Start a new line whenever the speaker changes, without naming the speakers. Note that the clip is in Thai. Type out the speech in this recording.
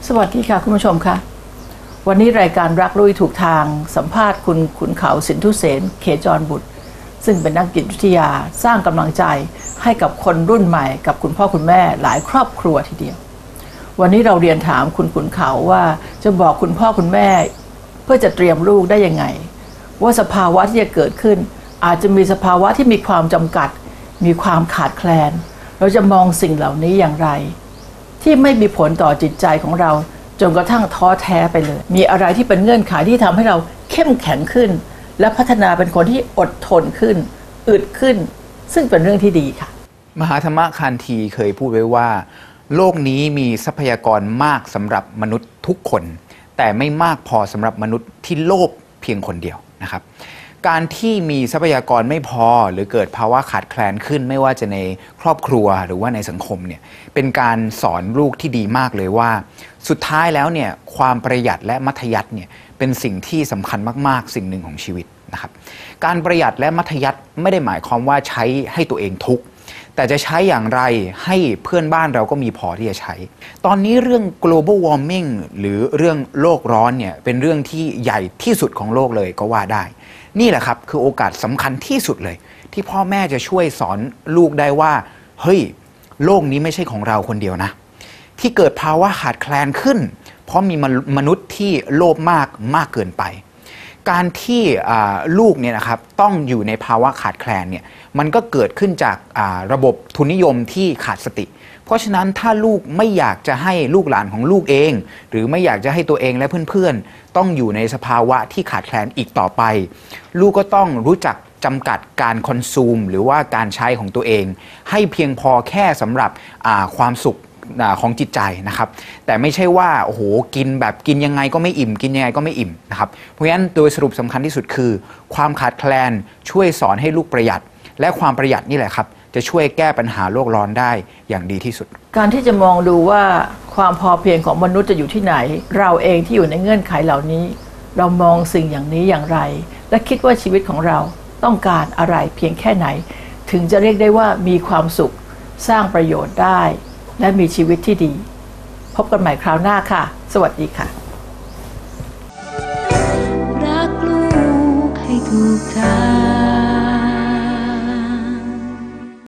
สวัสดีค่ะคุณผู้ชมค่ะวันนี้รายการรักลุยถูกทางสัมภาษณ์คุณขุนเขาสินธุเสนเขจรบุตรซึ่งเป็นนักจิตวิทยาสร้างกำลังใจให้กับคนรุ่นใหม่กับคุณพ่อคุณแม่หลายครอบครัวทีเดียววันนี้เราเรียนถามคุณขุนเขาว่าจะบอกคุณพ่อคุณแม่เพื่อจะเตรียมลูกได้ยังไงว่าสภาวะที่จะเกิดขึ้นอาจจะมีสภาวะที่มีความจำกัดมีความขาดแคลนเราจะมองสิ่งเหล่านี้อย่างไรที่ไม่มีผลต่อจิตใจของเราจนกระทั่งท้อแท้ไปเลยมีอะไรที่เป็นเงื่อนไขที่ทำให้เราเข้มแข็งขึ้นและพัฒนาเป็นคนที่อดทนขึ้นอึดขึ้นซึ่งเป็นเรื่องที่ดีค่ะ
มหาธรรมคันธีเคยพูดไว้ว่าโลกนี้มีทรัพยากรมากสำหรับมนุษย์ทุกคนแต่ไม่มากพอสำหรับมนุษย์ที่โลภเพียงคนเดียวนะครับการที่มีทรัพยากรไม่พอหรือเกิดภาวะขาดแคลนขึ้นไม่ว่าจะในครอบครัวหรือว่าในสังคมเนี่ยเป็นการสอนลูกที่ดีมากเลยว่าสุดท้ายแล้วเนี่ยความประหยัดและมัธยัสถ์เนี่ยเป็นสิ่งที่สำคัญมากๆสิ่งหนึ่งของชีวิตนะครับการประหยัดและมัธยัสถ์ไม่ได้หมายความว่าใช้ให้ตัวเองทุกข์แต่จะใช้อย่างไรให้เพื่อนบ้านเราก็มีพอที่จะใช้ตอนนี้เรื่อง global warming หรือเรื่องโลกร้อนเนี่ยเป็นเรื่องที่ใหญ่ที่สุดของโลกเลยก็ว่าได้นี่แหละครับคือโอกาสสำคัญที่สุดเลยที่พ่อแม่จะช่วยสอนลูกได้ว่าเฮ้ยโลกนี้ไม่ใช่ของเราคนเดียวนะที่เกิดภาวะขาดแคลนขึ้นเพราะมีมนุษย์ที่โลภมากเกินไปการที่ลูกเนี่ยนะครับต้องอยู่ในภาวะขาดแคลนเนี่ยมันก็เกิดขึ้นจากระบบทุนนิยมที่ขาดสติเพราะฉะนั้นถ้าลูกไม่อยากจะให้ลูกหลานของลูกเองหรือไม่อยากจะให้ตัวเองและเพื่อนๆต้องอยู่ในสภาวะที่ขาดแคลนอีกต่อไปลูกก็ต้องรู้จักจำกัดการคอนซูมหรือว่าการใช้ของตัวเองให้เพียงพอแค่สำหรับความสุขของจิตใจนะครับแต่ไม่ใช่ว่าโอ้โหกินยังไงก็ไม่อิ่มกินยังไงก็ไม่อิ่มนะครับเพราะฉะนั้นโดยสรุปสำคัญที่สุดคือความขาดแคลนช่วยสอนให้ลูกประหยัดและความประหยัดนี่แหละครับจะช่วยแก้ปัญหาโลกร้อนได้อย่างดีที่สุด
การที่จะมองดูว่าความพอเพียงของมนุษย์จะอยู่ที่ไหนเราเองที่อยู่ในเงื่อนไขเหล่านี้เรามองสิ่งอย่างนี้อย่างไรและคิดว่าชีวิตของเราต้องการอะไรเพียงแค่ไหนถึงจะเรียกได้ว่ามีความสุขสร้างประโยชน์ได้และมีชีวิตที่ดีพบกันใหม่คราวหน้าค่ะสวัสดีค่ะ
รักลูกให้ถูกทาง